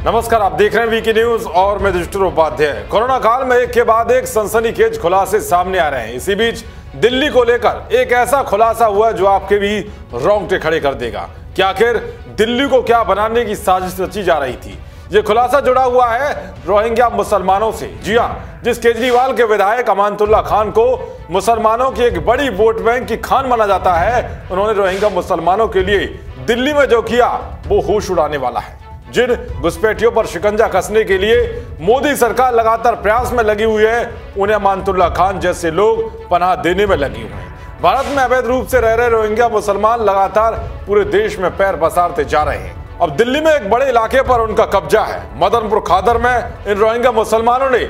नमस्कार, आप देख रहे हैं वीके न्यूज और मैं युधिष्ठिर उपाध्याय। कोरोना काल में एक के बाद एक सनसनीखेज खुलासे सामने आ रहे हैं। इसी बीच दिल्ली को लेकर एक ऐसा खुलासा हुआ जो आपके भी रोंगटे खड़े कर देगा कि आखिर दिल्ली को क्या बनाने की साजिश रची जा रही थी। ये खुलासा जुड़ा हुआ है रोहिंग्या मुसलमानों से। जी हाँ, जिस केजरीवाल के विधायक अमानतुल्लाह खान को मुसलमानों की एक बड़ी वोट बैंक की खान माना जाता है, उन्होंने रोहिंग्या मुसलमानों के लिए दिल्ली में जो किया वो होश उड़ाने वाला है। जिन घुसपैठियों पर शिकंजा कसने के लिए मोदी सरकार लगातार प्रयास में लगी हुई है, उन्हें अमानतुल्लाह खान जैसे लोग पनाह देने में लगे हुए हैं। भारत में अवैध रूप से रह रहे रोहिंग्या मुसलमान लगातार पूरे देश में पैर पसारते जा रहे हैं। अब दिल्ली में एक बड़े इलाके पर उनका कब्जा है। मदनपुर खादर में इन रोहिंग्या मुसलमानों ने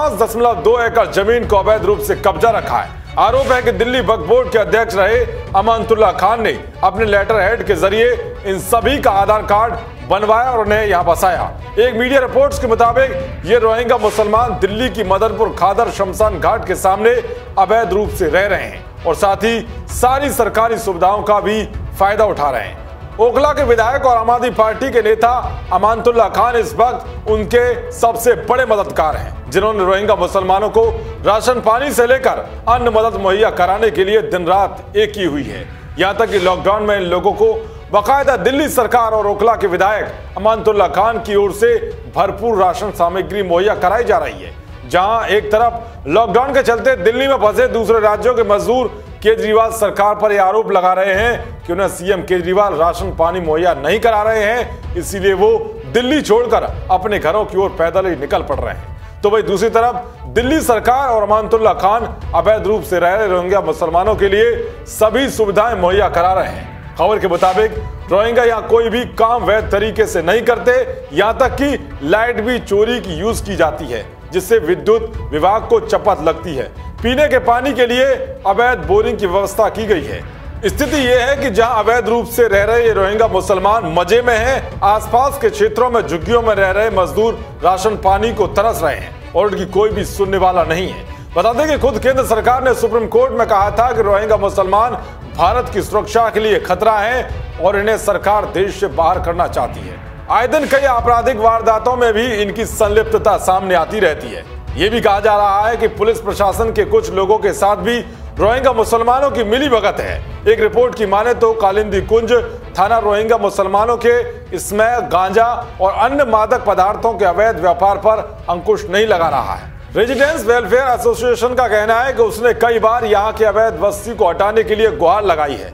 5.2 एकड़ जमीन को अवैध रूप से कब्जा रखा है। आरोप है कि दिल्ली वक्फ बोर्ड के अध्यक्ष रहे अमानतुल्लाह खान ने अपने लेटर हेड के जरिए इन सभी का आधार कार्ड बनवाया और उन्हें यहां बसाया। एक मीडिया रिपोर्ट्स के मुताबिक ये रोहिंग्या मुसलमान दिल्ली की मदनपुर खादर शमशान घाट के सामने अवैध रूप से रह रहे हैं और साथ ही सारी सरकारी सुविधाओं का भी फायदा उठा रहे हैं। ओखला के विधायक और आम आदमी पार्टी के नेता अमानतुल्लाह खान इस वक्त उनके सबसे बड़े मददगार हैं, जिन्होंने रोहिंग्या मुसलमानों को राशन पानी से लेकर अन्य मदद मुहैया कराने के लिए दिन रात एक की हुई है। यहाँ तक कि लॉकडाउन में इन लोगों को बाकायदा दिल्ली सरकार और ओखला के विधायक अमानतुल्लाह खान की ओर से भरपूर राशन सामग्री मुहैया कराई जा रही है। जहां एक तरफ लॉकडाउन के चलते दिल्ली में फंसे दूसरे राज्यों के मजदूर केजरीवाल सरकार पर यह आरोप लगा रहे हैं कि उन्हें सीएम केजरीवाल राशन पानी मुहैया नहीं करा रहे हैं, इसीलिए वो दिल्ली छोड़कर अपने घरों की ओर पैदल ही निकल पड़ रहे हैं। तो वही दूसरी तरफ दिल्ली सरकार और अमानतुल्लाह खान अवैध रूप से रह रहे रोहिंग्या मुसलमानों के लिए सभी सुविधाएं मुहैया करा रहे हैं। खबर के मुताबिक रोहिंग्या यहाँ कोई भी काम वैध तरीके से नहीं करते, यहाँ तक कि लाइट भी चोरी की यूज की जाती है, जिससे विद्युत विभाग को चपत लगती है। पीने के पानी के लिए अवैध बोरिंग की व्यवस्था की गई है। स्थिति यह है कि जहां अवैध रूप से रह रहे ये रोहिंग्या मुसलमान मजे में हैं, आसपास के क्षेत्रों में झुग्गियों में रह रहे मजदूर राशन पानी को तरस रहे हैं और उनकी कोई भी सुनने वाला नहीं है। बता दें कि खुद केंद्र सरकार ने सुप्रीम कोर्ट में कहा था कि रोहिंग्या मुसलमान भारत की सुरक्षा के लिए खतरा है और इन्हें सरकार देश से बाहर करना चाहती है। आए दिन कई आपराधिक वारदातों में भी इनकी संलिप्तता सामने आती रहती है। ये भी कहा जा रहा है कि पुलिस प्रशासन के कुछ लोगों के साथ भी रोहिंग्या मुसलमानों की मिलीभगत है। एक रिपोर्ट की माने तो कालिंदी कुंज थाना रोहिंग्या मुसलमानों के स्मैक, गांजा और अन्य मादक पदार्थों के अवैध व्यापार पर अंकुश नहीं लगा रहा है। रेजिडेंस वेलफेयर एसोसिएशन का कहना है कि उसने कई बार यहाँ के अवैध बस्ती को हटाने के लिए गुहार लगाई है।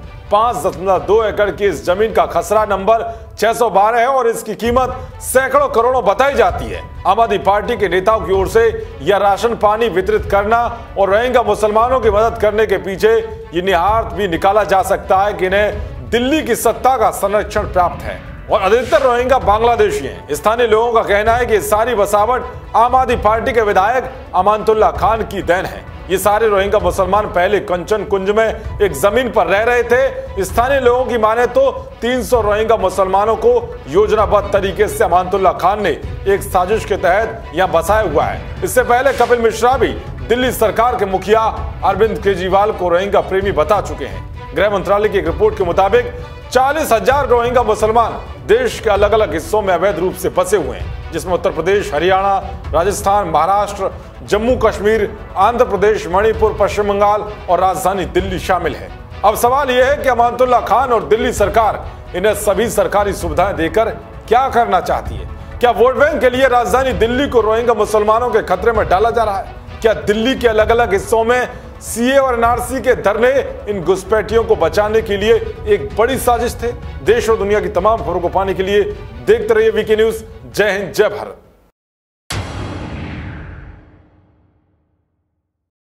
5.2 एकड़ की इस जमीन का खसरा नंबर 612 है और इसकी कीमत सैकड़ों करोड़ों बताई जाती है। आम आदमी पार्टी के नेताओं की ओर से यह राशन पानी वितरित करना और रोहिंग्या मुसलमानों की मदद करने के पीछे ये निहितार्थ भी निकाला जा सकता है कि इन्हें दिल्ली की सत्ता का संरक्षण प्राप्त है और अधिकतर रोहिंग्या बांग्लादेशी हैं। स्थानीय लोगों का कहना है कि सारी बसावट आम आदमी पार्टी के विधायक अमानतुल्लाह खान की देन है। ये सारे रोहिंग्या मुसलमान पहले कंचन कुंज में एक जमीन पर रह रहे थे। स्थानीय लोगों की माने तो 300 रोहिंग्या मुसलमानों को योजनाबद्ध तरीके से अमानतुल्लाह खान ने एक साजिश के तहत यहाँ बसाया हुआ है। इससे पहले कपिल मिश्रा भी दिल्ली सरकार के मुखिया अरविंद केजरीवाल को रोहिंग्या प्रेमी बता चुके हैं। गृह मंत्रालय की एक रिपोर्ट के मुताबिक 40,000 रोहिंग्या मुसलमान देश के अलग अलग हिस्सों में अवैध रूप से फंसे हुए हैं, जिसमें उत्तर प्रदेश, हरियाणा, राजस्थान, महाराष्ट्र, जम्मू कश्मीर, आंध्र प्रदेश, मणिपुर, पश्चिम बंगाल और राजधानी दिल्ली शामिल है। अब सवाल यह है कि अमानतुल्लाह खान और दिल्ली सरकार इन्हें सभी सरकारी सुविधाएं देकर क्या करना चाहती है। क्या वोट बैंक के लिए राजधानी दिल्ली को रोहिंग्या मुसलमानों के खतरे में डाला जा रहा है? क्या दिल्ली के अलग अलग हिस्सों में सीए और एनआरसी के धरने इन घुसपैठियों को बचाने के लिए एक बड़ी साजिश थे? देश और दुनिया की तमाम खबरों को पाने के लिए देखते रहिए वीके न्यूज। जय हिंद, जय भारत।